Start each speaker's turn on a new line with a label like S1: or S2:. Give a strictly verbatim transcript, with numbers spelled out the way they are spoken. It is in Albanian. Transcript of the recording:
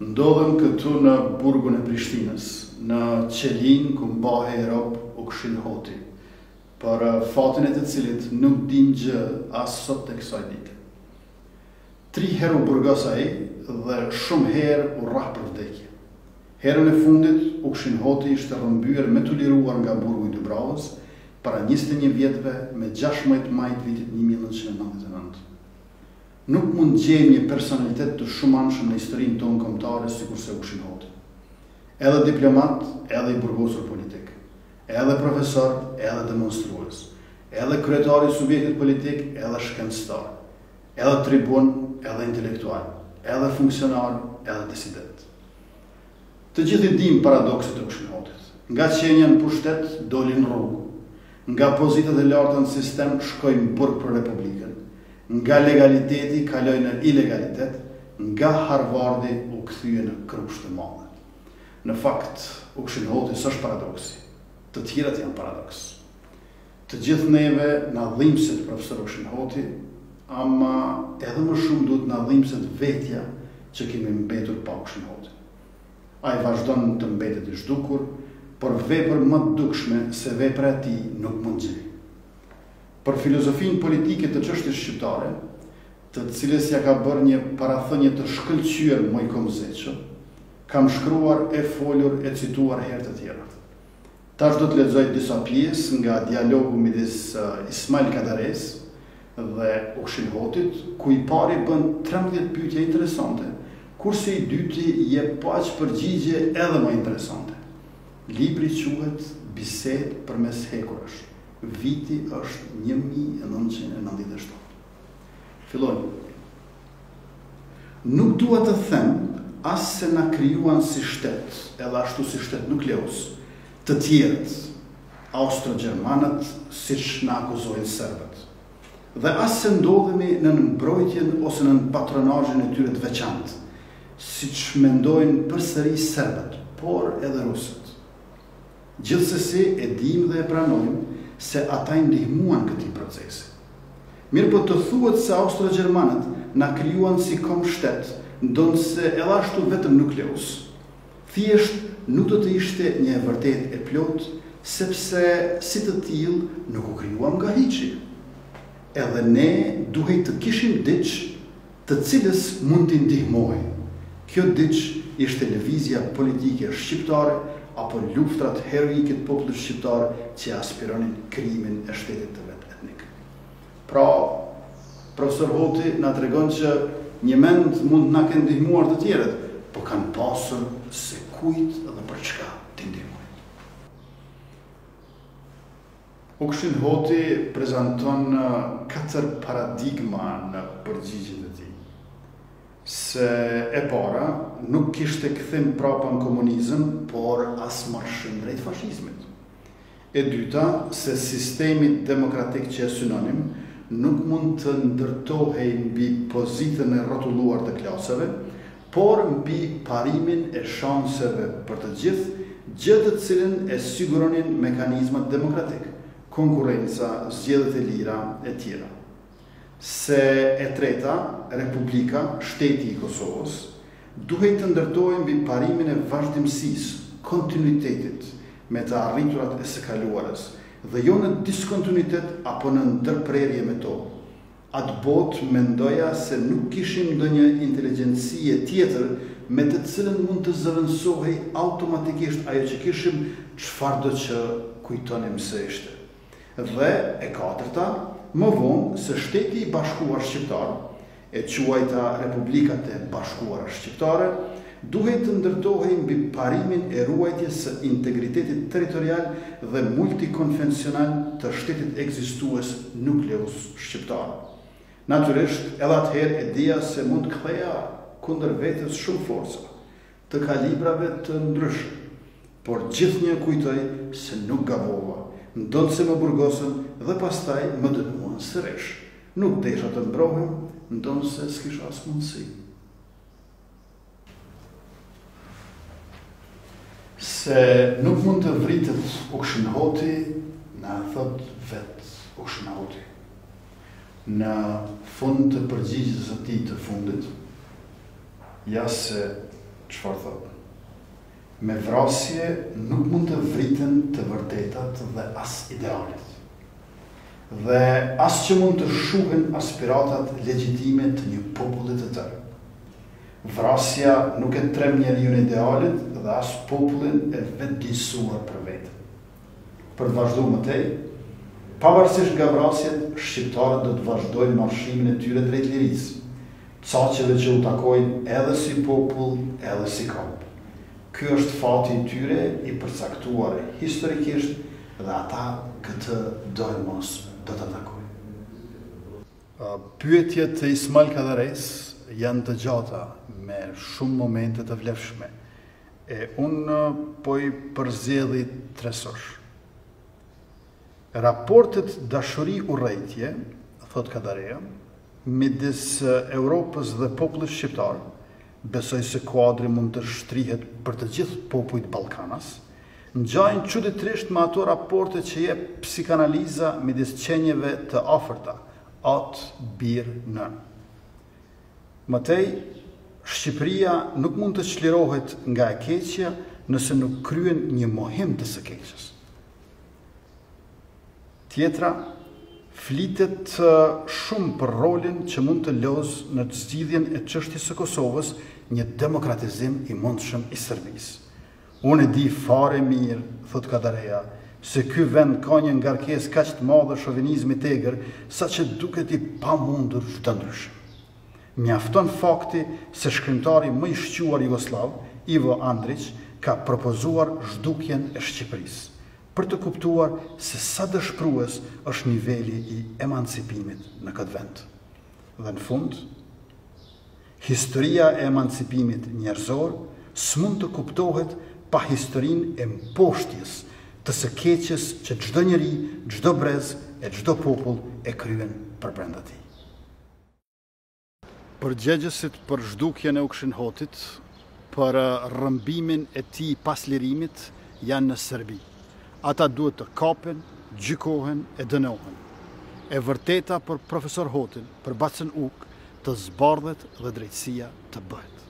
S1: Ndodhem këtu në burgun e Prishtinës, në qelin ku mbahe rob u Këshin Hoti, për fatin e të cilit nuk dim gjë as sot të kësaj dite. Tri herë u burgos ai dhe shumë herë u rrah për vdekje. Herën e fundit u Këshin Hoti ishte rrëmbyer me të liruar nga burgu i Dubravës para njëzet e një vjetëve me gjashtëdhjetë maj të vitit një mijë e nëntëqind e nëntëdhjetë e nëntë. Nuk mund gjejmë një personalitet të shumanshëm në historinë tonë kombëtare sikurse u Këshin Hoti. Edhe diplomat, edhe i burgosur politik, edhe profesor, edhe demonstrues, edhe kryetari i subjektit politik, edhe shkencëtar, edhe tribun, edhe intelektual, edhe funksionar, edhe disident. Të gjithë i dim paradokset e Këshin Hotit. Nga qenja në pushtet dolin rrugë, nga pozitat e larta në sistem shkojnë burg për Republikën, nga legaliteti kaloj në ilegalitet, nga Harvardi u kthye në krushtë të madhe. Në fakt, u Këshin Hoti s'është paradoksi, të tjerat janë paradoks. Të gjithë neve na dhimbset profesor Këshin Hoti, ama edhe më shumë duhet na dhimbset vetja që kemi mbetur pa Këshin Hoti. Ai vazhdon të mbetet i zhdukur, por vepër më të dukshme se vepra e tij nuk mund gjej. Për filozofinë politike të çështjes shqiptare, të cilës ja ka bërë një parathënie të shkëlqyer Mojko Mzeço, kam shkruar e folur e cituar herë të tjera. Tash do të lexoj disa pjesë nga dialogu midis Ismail Kadares dhe u Këshin Hotit, ku i pari bën trembëdhjetë pyetje interesante, kurse i dyti jep paq përgjigje edhe më interesante. Libri quhet Bisedë përmes hekurash. Viti është një mijë e nëntëqind e nëntëdhjetë e shtatë. Fillojmë. Nuk dua të them as se na krijuan si shtet, edhe ashtu si shtet nukleus, të tjerët, austro-gjermanët, siç na akuzojnë serbët. Dhe as se ndodhemi në mbrojtjen ose në patronazhin e tyre të veçantë, siç mendojnë përsëri serbët, por edhe rusët. Gjithsesi e dim dhe e pranojmë se ata i ndihmuan këtij procesi. Mirë po të thuhet se austro-gjermanët na krijuan si kom shtet, ndonse edhe ashtu vetëm nukleus. Thjesht nuk do të ishte një e vërtetë e plot, sepse si të tillë nuk u krijuam nga hiçi. Edhe ne duhej të kishim diç të cilës mund t'i ndihmojë. Kjo diç ishte lëvizja politike shqiptare apo luftrat heroike të popullit shqiptar që aspironin krijimin e shtetit të vet etnik. Pra, profesor Hoti na tregon që një mend mund na kenë ndihmuar të tjerët, por kanë pasur se kujt dhe për çka t'i ndihmojnë. U Këshin Hoti prezanton katër paradigma në përgjigjet e tij. Se e para nuk kishte kthim prapa në komunizëm, por as marshim drejt fashizmit. E dyta, se sistemi demokratik që e synonim nuk mund të ndërtohej mbi pozitën e rrotulluar të klasave, por mbi parimin e shanseve për të gjithë, gjë të cilën e siguronin mekanizmat demokratik, konkurrenca, zgjedhjet e lira e tjera. Se e treta, Republika, shteti i Kosovës, duhej të ndërtohej mbi parimin e vazhdimësisë, kontinuitetit me të arriturat e së kaluarës, dhe jo në diskontinuitet apo në ndërprerje me to. Atë botë mendoja se nuk kishim ndonjë inteligjencie tjetër me të cilën mund të zëvendësohej automatikisht ajo që kishim, çfarëdo që kujtonim se ishte. Dhe e katërta, më vonë se shteti i bashkuar shqiptar, e quajta Republikat e Bashkuara Shqiptare, duhej të ndërtohej mbi parimin e ruajtjes së integritetit territorial dhe multikonfesional të shtetit ekzistues nukleus shqiptar. Natyrisht, edhe atëherë e dija se mund të ktheja kundër vetes shumë forca, të kalibrave të ndryshëm, por gjithnjë kujtoj se nuk gabova, ndonse më burgosën dhe pastaj më dënuan sërish. Nuk desha të mbrohem, ndonse s'kisha as mundësi. Se nuk mund të vritet u Këshin Hoti, na thot vet u Këshin Hoti. Në fund të përgjigjes së tij të fundit, ja se çfarë thotë? Me vrasje nuk mund të vriten të vërtetat dhe as idealet. Dhe as që mund të shuhen aspiratat legjitime të një populli të tërë. Vrasja nuk e trem njeriun idealit dhe as popullin e vetëdijsuar për vetë. Për të vazhduar më tej, pavarësisht nga vrasjet, shqiptarët do të vazhdojnë marshimin e tyre drejt lirisë, caqeve që u takojnë edhe si popull, edhe si kop. Ky është fati i tyre i përcaktuar historikisht dhe ata këtë dojnë mos do të takojnë. Pyetjet e Ismail Kadares janë të gjata me shumë momente të vlefshme e unë po i përzjedhi tresosh. Raportet dashuri urrejtje, thot Kadareja, midis Europës dhe popullit shqiptar, besoj se kuadri mund të shtrihet për të gjithë popujt Ballkanas, ngjajnë çuditërisht me ato raporte që jep psikanaliza midis qenjeve të afërta, atë, birë, nën. Mëtej, Shqipëria nuk mund të çlirohet nga e keqja nëse nuk kryen një mohim të së keqes. Tjetra, flitet shumë për rolin që mund të lozë në zgjidhjen e çështjes së Kosovës një demokratizim i mundshëm i Serbisë. Unë e di fare mirë, thot Kadareja, se ky vend ka një ngarkesë kaq të madhe shovinizmi tegër, saqë duket i pamundur të ndryshim. Mjafton fakti se shkrimtari më i shquar jugoslav, Ivo Andrić, ka propozuar zhdukjen e Shqipërisë, për të kuptuar se sa dëshprues është niveli i emancipimit në këtë vend. Dhe në fund, historia e emancipimit njerëzor s'mund të kuptohet pa historinë e mposhtjes të së keqes që çdo njeri, çdo brez e çdo popull e kryen për brenda tij. Përgjegjësit për zhdukjen e Ukshën-Hotit, për rrëmbimin e tij pas lirimit, janë në Serbi. Ata duhet të kapen, gjykohen e dënohen. E vërteta për profesor Hotin, për Bacën Uk, të zbardhet dhe drejtësia të bëhet.